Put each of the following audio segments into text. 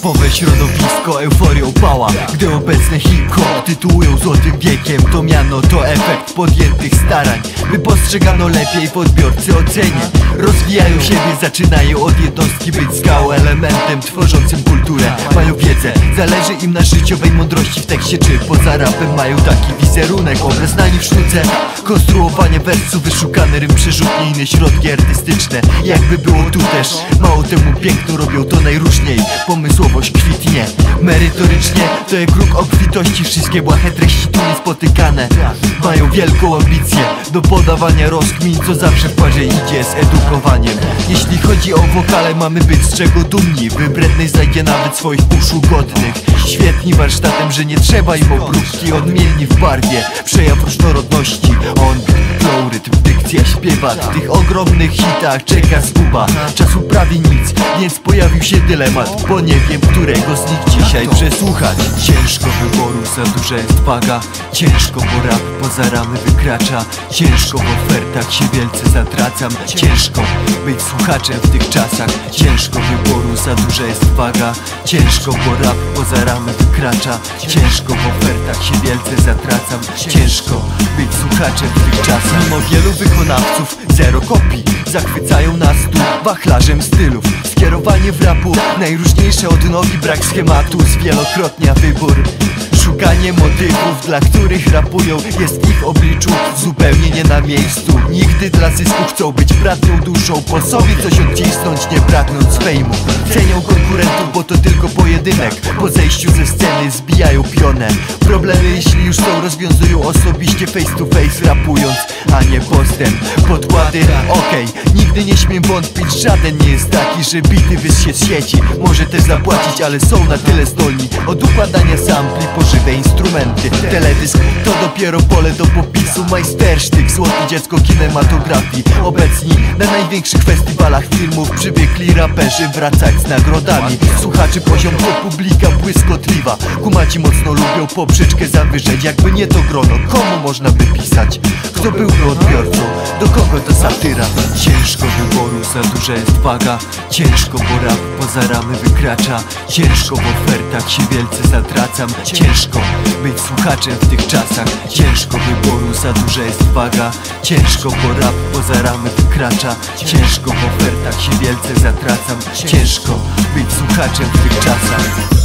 Rapowe środowisko euforią pała, gdy obecny hip-hop tytułują złotym wiekiem. To miano to efekt podjętych starań, by postrzegano lepiej w odbiorcy ocenie. Rozwijają siebie, zaczynają od jednostki być skałą, elementem tworzącym kulturę. Mają wiedzę, zależy im na życiowej mądrości w tekście czy poza rapem. Mają taki wizerunek, obraz na nich w sztuce, konstruowanie wersu, wyszukane rym, przerzutnie, inne środki artystyczne. Jakby było tu też, mało temu piękno robią to najróżniej. Pomysłowość kwitnie, merytorycznie to jak kruk obfitości. Wszystkie błahe treści tu niespotykane. Mają wielką ambicję do podawania rozkmin, co zawsze w parze idzie z edukowaniem. Jeśli chodzi o wokale, mamy być z czego dumni. Wybrednej znajdzie nawet swoich uszu godnych. Świetni warsztatem, że nie trzeba im obróbki. Odmienni w barwie, przejaw różnorodności. On flow, rytm, dykcja, śpiewa. W tych ogromnych hitach czeka zguba. Czasu prawie nic, więc pojawił się dylemat, bo nie wiem, którego z nich dzisiaj przesłuchać. Ciężko wyboru, za duża jest waga. Ciężko, bo rap poza ramy wykracza. Ciężko, w ofertach się wielce zatracam. Ciężko być słuchaczem w tych czasach. Ciężko wyboru, za duża jest waga. Ciężko, bo rap poza ramy wykracza. Ciężko, w ofertach się wielce zatracam. Ciężko być słuchaczem w tych czasach. Mimo wielu wykonawców, zero kopii zachwycają nas tu wachlarzem stylów. Skierowanie w rapu, najróżniejsze odnogi, brak schematu, zwielokrotnia wybór. Szukanie motywów, dla których rapują, jest w ich obliczu zupełnie nie na miejscu. Nigdy dla zysku chcą być bratnią duszą, po sobie coś odcisnąć, nie pragnąc fejmu. Cenią konkurentów, bo to tylko pojedynek. Po zejściu ze sceny zbijają pionę. Problemy, jeśli już są, rozwiązują osobiście, face to face, rapując, a nie postem. Podkłady, okej, nigdy nie śmiem wątpić, żaden nie jest taki, że bity wys się z sieci. Może też zapłacić, ale są na tyle zdolni od układania sampli po żywe instrumenty. Teledysk to dopiero pole do popisu, majstersztyk, złote dziecko kinematografii. Obecni na największych festiwalach filmów przywykli raperzy wracać z nagrodami. Słuchaczy poziom to publika błyskotliwa. Kumaci mocno lubią poprzeczkę zawyżeć, jakby nie to grono, komu można by pisać? Kto byłby odbiorcą? Do kogo to satyra? Ciężko wyboru, za duża jest waga. Ciężko, bo rap poza ramy wykracza. Ciężko, w ofertach się wielce zatracam. Ciężko być słuchaczem w tych czasach. Ciężko wyboru, za duża jest waga. Ciężko, bo rap poza ramy wykracza. Ciężko, w ofertach się wielce zatracam. Ciężko być słuchaczem w tych czasach.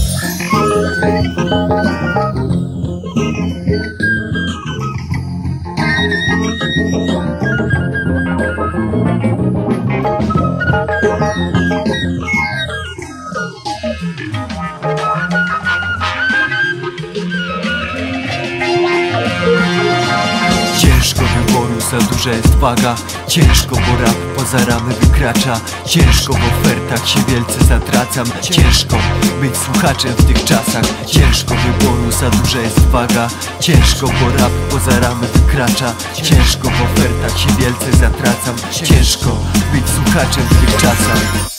Ciężko wyboru, za duża jest waga. Ciężko, bo rap poza ramy wykracza. Ciężko, w ofertach się wielce zatracam. Ciężko być słuchaczem w tych czasach. Ciężko wyboru, za duża jest waga. Ciężko, bo rap poza ramy wykracza. Ciężko, w ofertach się wielce zatracam. Ciężko być słuchaczem w tych czasach.